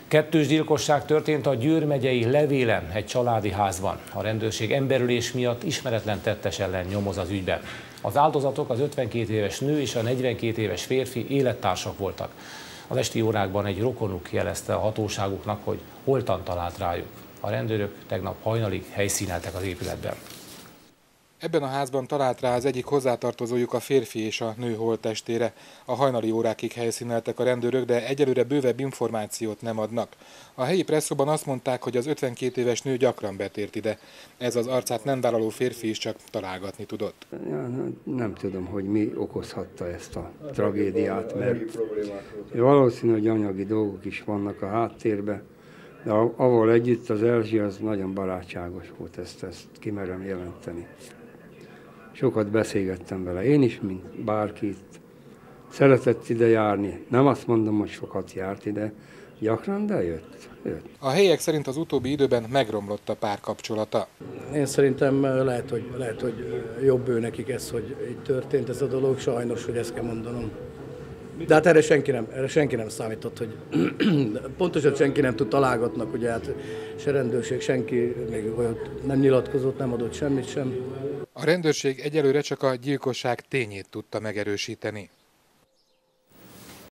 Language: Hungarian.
Kettős gyilkosság történt a Győr megyei Levélen, egy családi házban. A rendőrség emberölés miatt ismeretlen tettes ellen nyomoz az ügyben. Az áldozatok az 52 éves nő és a 42 éves férfi élettársak voltak. Az esti órákban egy rokonuk jelezte a hatóságoknak, hogy holtan talált rájuk. A rendőrök tegnap hajnalig helyszíneltek az épületben. Ebben a házban talált rá az egyik hozzátartozójuk a férfi és a nő holttestére. A hajnali órákig helyszíneltek a rendőrök, de egyelőre bővebb információt nem adnak. A helyi presszóban azt mondták, hogy az 52 éves nő gyakran betért ide. Ez az arcát nem vállaló férfi is csak találgatni tudott. Nem tudom, hogy mi okozhatta ezt a tragédiát, mert valószínű, hogy anyagi dolgok is vannak a háttérben, de avval együtt az Erzsi az nagyon barátságos volt, ezt kimerem jelenteni. Sokat beszélgettem vele, én is, mint bárki. Szeretett ide járni, nem azt mondom, hogy sokat járt ide, gyakran, de jött. A helyiek szerint az utóbbi időben megromlott a párkapcsolata. Én szerintem lehet, hogy jobb ő nekik ez, hogy így történt ez a dolog, sajnos, hogy ezt kell mondanom. De hát erre senki nem számított, hogy pontosan senki nem tud találgatnak, ugye hát se rendőrség, senki még olyat nem nyilatkozott, nem adott semmit sem. A rendőrség egyelőre csak a gyilkosság tényét tudta megerősíteni.